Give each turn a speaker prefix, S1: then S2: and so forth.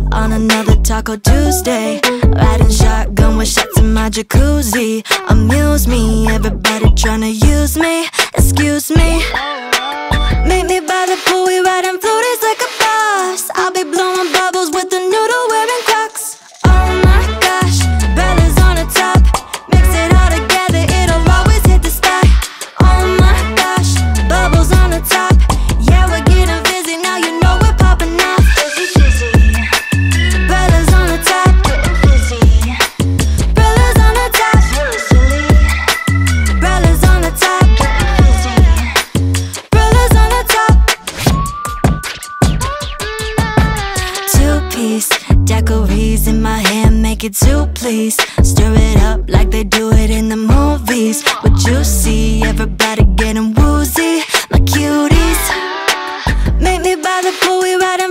S1: on another Taco Tuesday. Riding shotgun with shots in my jacuzzi. Amuse me, everybody tryna use me. Excuse me. Meet me by the pool, we riding floaties like a boss. I'll be blowing bubbles with the noodle wearing Crocs. Oh my gosh, Brellas on the top. Mix it all together, it'll always hit the spot. Oh my gosh, bubbles on the top. Yeah, we're getting busy, now you know we're popping off. Brellas on the top. Brellas on the top. Brellas on the top. Brellas on the top. Two-piece daiquiris in my hand, make it two, please. Stir it up like they do it in the movies. What you see, everybody getting woozy, my cuties. Meet me by the pool, we riding